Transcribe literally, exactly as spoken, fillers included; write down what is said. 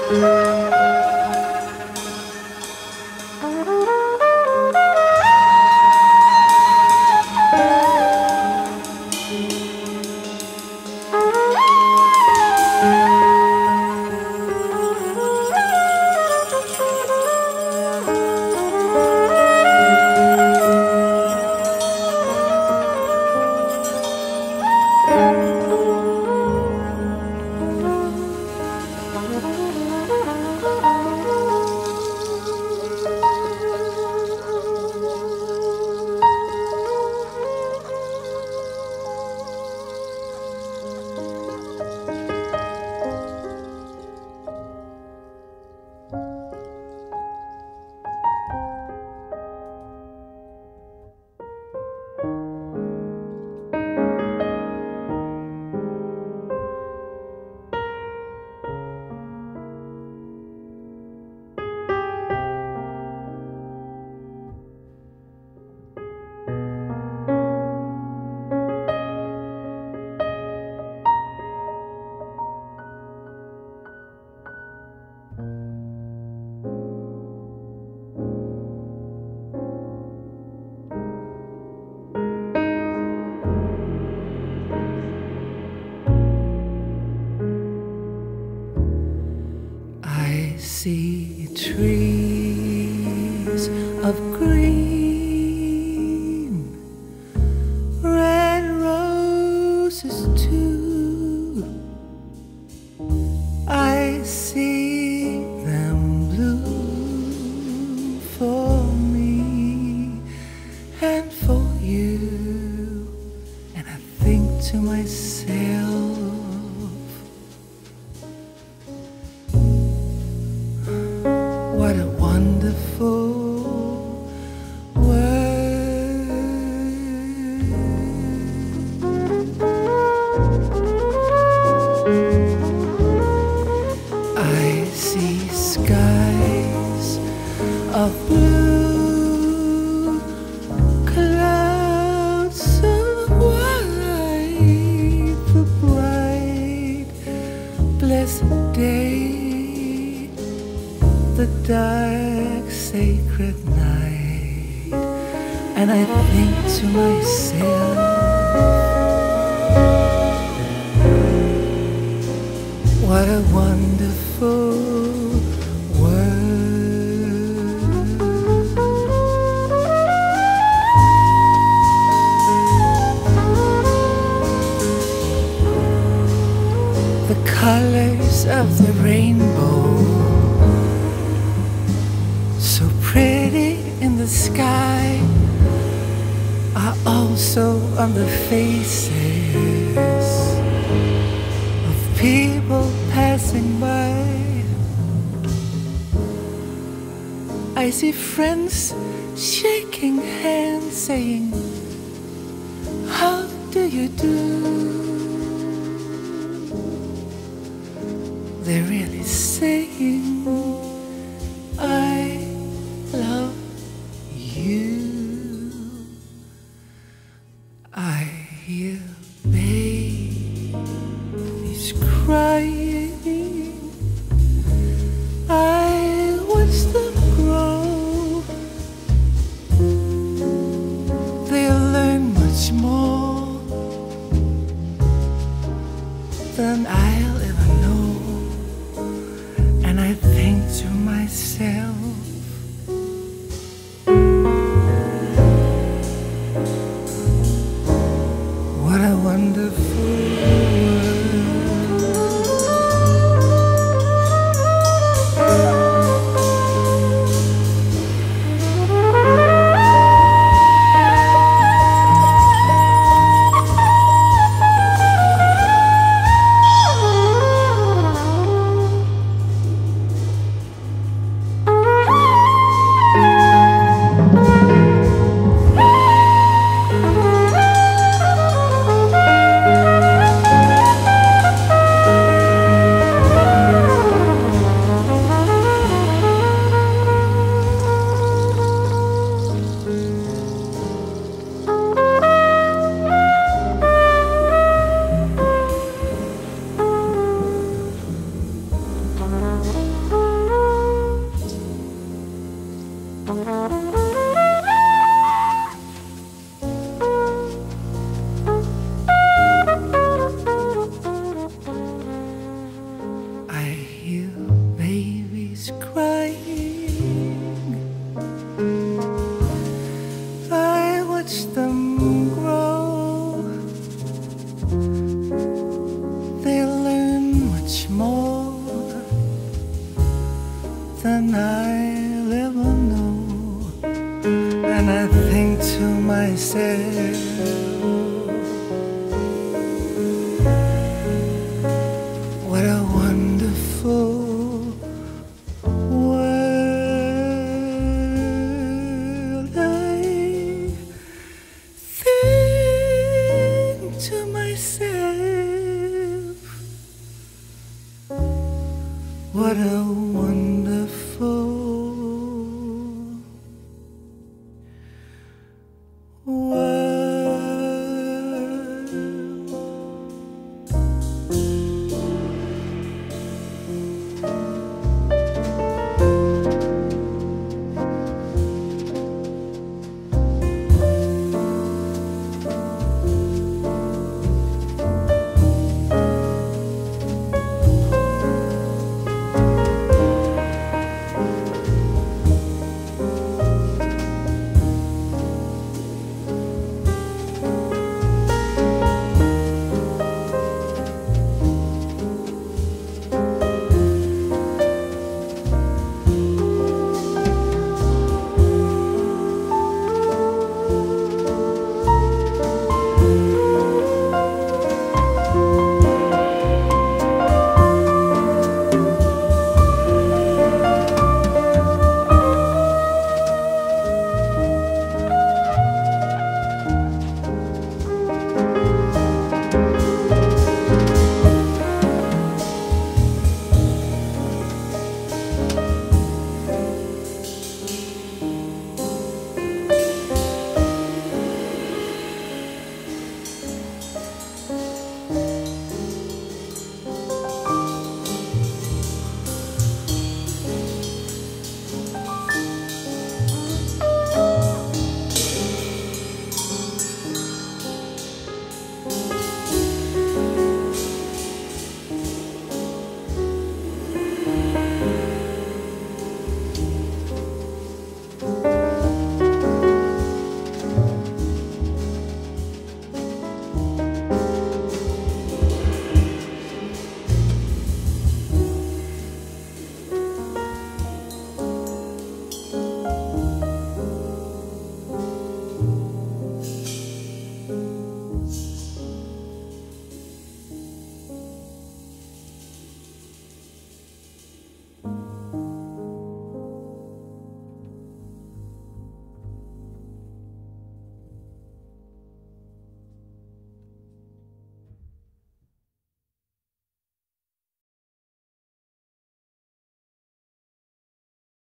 see trees of green, red roses too. I see them bloom for me and for you, and I think to myself, what a wonderful world. I see skies of blue, clouds of white, the bright, blessed day, the dark, sacred night, and I think to myself, what a wonderful world. The colors of the rainbow, so pretty in the sky, are also on the faces of people passing by. I see friends shaking hands, saying, how do you do? They're really saying, I love you. I hear babies crying, I watch them grow. They'll learn much more than I'll ever know, and I think to myself, what a wonderful myself. What a wonderful